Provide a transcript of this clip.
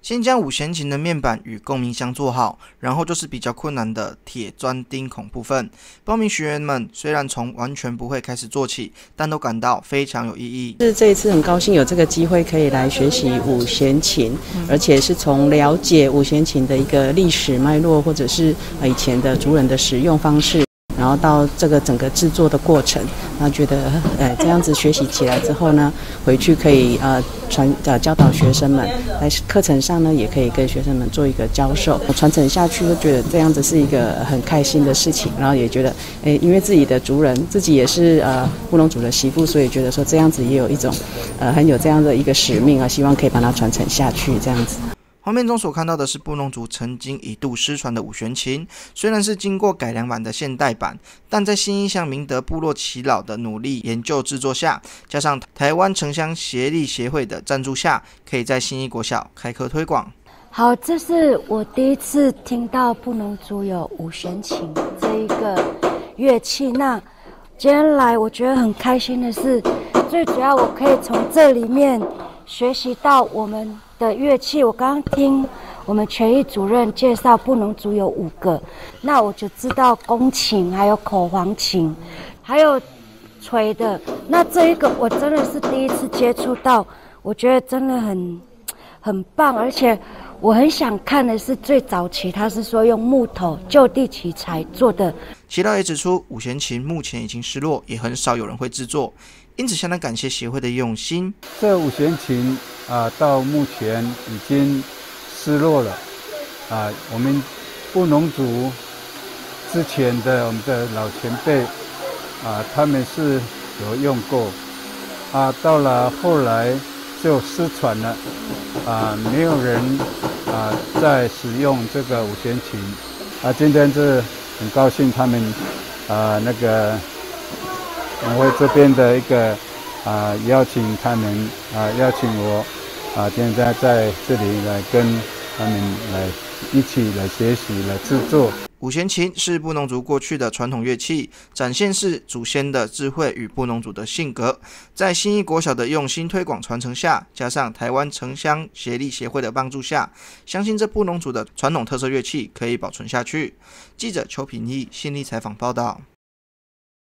先将五弦琴的面板与共鸣箱做好，然后就是比较困难的铁钻钉孔部分。报名学员们虽然从完全不会开始做起，但都感到非常有意义。 这一次很高兴有这个机会可以来学习五弦琴，而且是从了解五弦琴的一个历史脉络，或者是以前的族人的使用方式。然后到这个整个制作的过程，然后觉得这样子学习起来之后呢，回去可以教导学生们，在课程上呢也可以跟学生们做一个教授，传承下去，就觉得这样子是一个很开心的事情。然后也觉得因为自己的族人，自己也是布农族的媳妇，所以觉得说这样子也有一种很有这样的一个使命啊，希望可以把它传承下去这样子。 画面中所看到的是布农族曾经一度失传的五弦琴，虽然是经过改良版的现代版，但在新义乡明德部落耆老的努力研究制作下，加上台湾城乡协力协会的赞助下，可以在新义国小开课推广。 好，这是我第一次听到布农族有五弦琴这一个乐器。那今天来，我觉得很开心的是，最主要我可以从这里面学习到我们的乐器。我刚刚听我们全艺主任介绍，布农族有5个，那我就知道弓琴，还有口簧琴，还有吹的。那这一个我真的是第一次接触到，我觉得真的很棒，而且我很想看的是最早期，他是说用木头就地取材做的。 耆老也指出，五弦琴目前已经失落，也很少有人会制作，因此相当感谢协会的用心。 这五弦琴到目前已经失落了我们布农族之前的我们的老前辈他们是有用过到了后来就失传了没有人在使用这个五弦琴今天是很高兴他们那个农会这边的一个邀请他们邀请我今天在这里来跟他们来一起来学习来制作。 五弦琴是布农族过去的传统乐器，展现是祖先的智慧与布农族的性格。在新义国小的用心推广传承下，加上台湾城乡协力协会的帮助下，相信这布农族的传统特色乐器可以保存下去。记者邱品义新力采访报道。